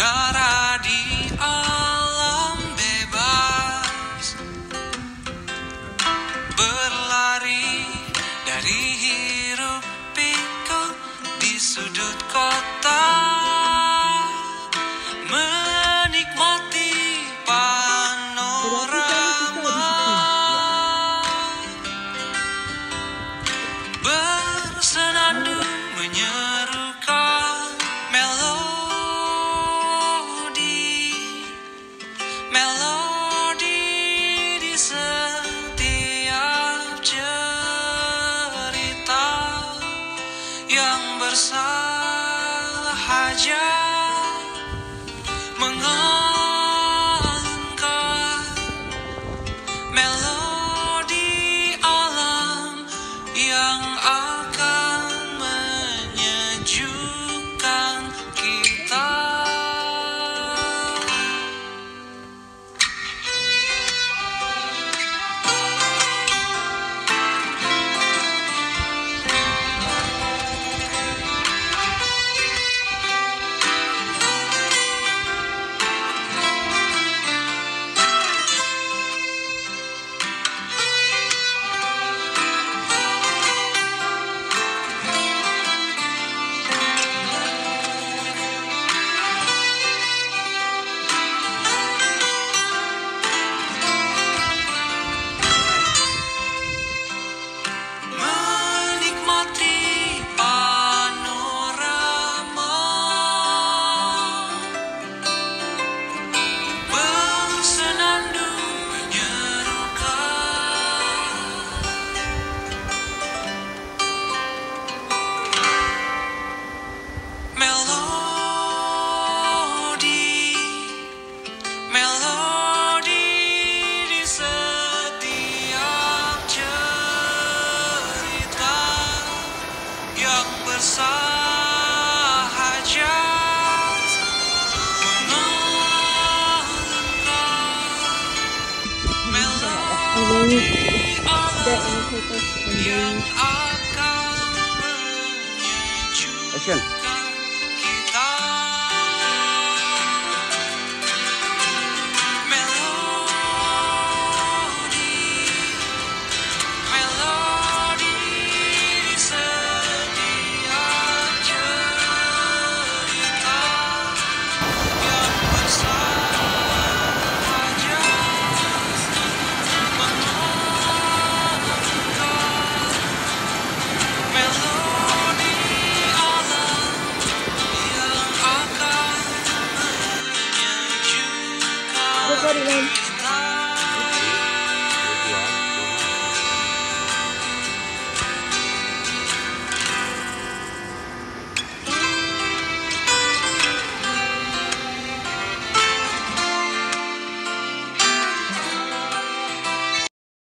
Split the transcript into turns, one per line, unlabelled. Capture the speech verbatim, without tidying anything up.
menara di alam bebas, berlari dari hiruk pikuk di sudut kota, menikmati panorama, bersenandung menyerukan melodi, melodi di setiap cerita yang bersahaja mengalunkan melodi alam yang akan menyejukkan kita. Menikmati panorama, bersenandung menyerukan melodi, melodi di setiap cerita yang bersahaja mengalunkan melodi alam yang akan menyejukkan